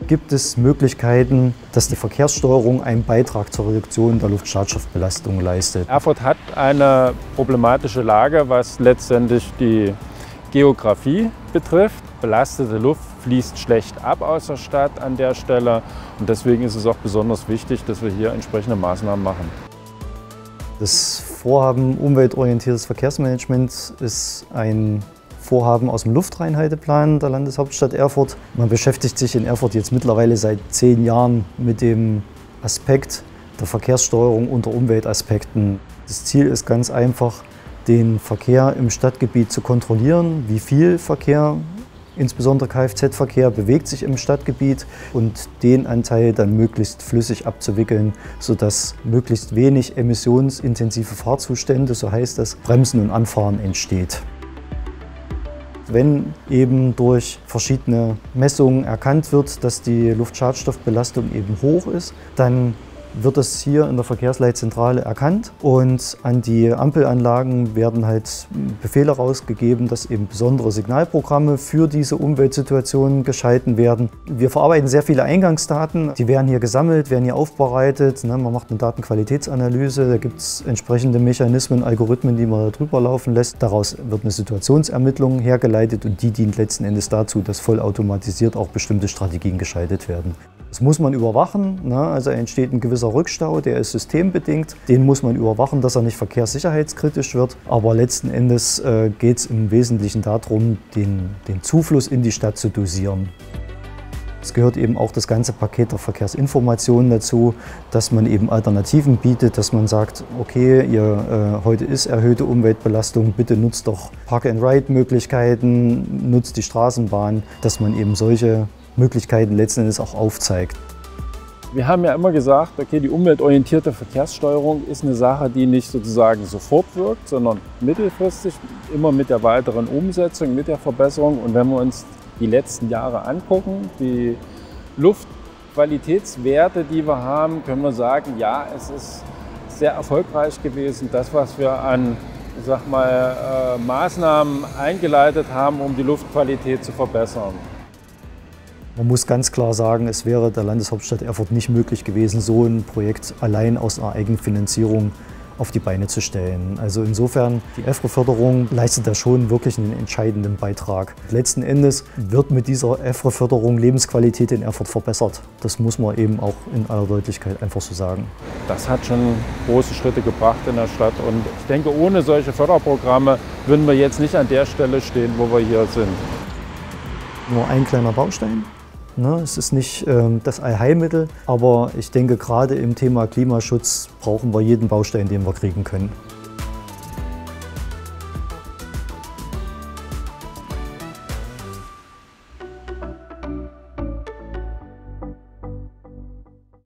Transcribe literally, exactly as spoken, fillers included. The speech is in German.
gibt es Möglichkeiten, dass die Verkehrssteuerung einen Beitrag zur Reduktion der Luftschadstoffbelastung leistet. Erfurt hat eine problematische Lage, was letztendlich die Geografie betrifft. Belastete Luft fließt schlecht ab aus der Stadt an der Stelle und deswegen ist es auch besonders wichtig, dass wir hier entsprechende Maßnahmen machen. Das Vorhaben umweltorientiertes Verkehrsmanagement ist ein Vorhaben aus dem Luftreinhalteplan der Landeshauptstadt Erfurt. Man beschäftigt sich in Erfurt jetzt mittlerweile seit zehn Jahren mit dem Aspekt der Verkehrssteuerung unter Umweltaspekten. Das Ziel ist ganz einfach, den Verkehr im Stadtgebiet zu kontrollieren, wie viel Verkehr, insbesondere Kfz-Verkehr, bewegt sich im Stadtgebiet und den Anteil dann möglichst flüssig abzuwickeln, sodass möglichst wenig emissionsintensive Fahrzustände, so heißt das, Bremsen und Anfahren entsteht. Wenn eben durch verschiedene Messungen erkannt wird, dass die Luftschadstoffbelastung eben hoch ist, dann wird es hier in der Verkehrsleitzentrale erkannt und an die Ampelanlagen werden halt Befehle rausgegeben, dass eben besondere Signalprogramme für diese Umweltsituationen geschalten werden. Wir verarbeiten sehr viele Eingangsdaten, die werden hier gesammelt, werden hier aufbereitet. Man macht eine Datenqualitätsanalyse, da gibt es entsprechende Mechanismen, Algorithmen, die man da drüber laufen lässt. Daraus wird eine Situationsermittlung hergeleitet und die dient letzten Endes dazu, dass vollautomatisiert auch bestimmte Strategien geschaltet werden. Das muss man überwachen, ne? Also entsteht ein gewisser Rückstau, der ist systembedingt. Den muss man überwachen, dass er nicht verkehrssicherheitskritisch wird. Aber letzten Endes äh, geht es im Wesentlichen darum, den, den Zufluss in die Stadt zu dosieren. Es gehört eben auch das ganze Paket der Verkehrsinformationen dazu, dass man eben Alternativen bietet, dass man sagt, okay, ihr, äh, heute ist erhöhte Umweltbelastung, bitte nutzt doch Park-and-Ride-Möglichkeiten, nutzt die Straßenbahn, dass man eben solche Möglichkeiten letzten Endes auch aufzeigt. Wir haben ja immer gesagt, okay, die umweltorientierte Verkehrssteuerung ist eine Sache, die nicht sozusagen sofort wirkt, sondern mittelfristig, immer mit der weiteren Umsetzung, mit der Verbesserung. Und wenn wir uns die letzten Jahre angucken, die Luftqualitätswerte, die wir haben, können wir sagen, ja, es ist sehr erfolgreich gewesen. Das, was wir an, ich sag mal, äh, Maßnahmen eingeleitet haben, um die Luftqualität zu verbessern. Man muss ganz klar sagen, es wäre der Landeshauptstadt Erfurt nicht möglich gewesen, so ein Projekt allein aus einer Eigenfinanzierung auf die Beine zu stellen. Also insofern, die E F R E-Förderung leistet da schon wirklich einen entscheidenden Beitrag. Letzten Endes wird mit dieser E F R E-Förderung Lebensqualität in Erfurt verbessert. Das muss man eben auch in aller Deutlichkeit einfach so sagen. Das hat schon große Schritte gebracht in der Stadt und ich denke, ohne solche Förderprogramme würden wir jetzt nicht an der Stelle stehen, wo wir hier sind. Nur ein kleiner Baustein. Es ist nicht ähm, das Allheilmittel, aber ich denke, gerade im Thema Klimaschutz brauchen wir jeden Baustein, den wir kriegen können.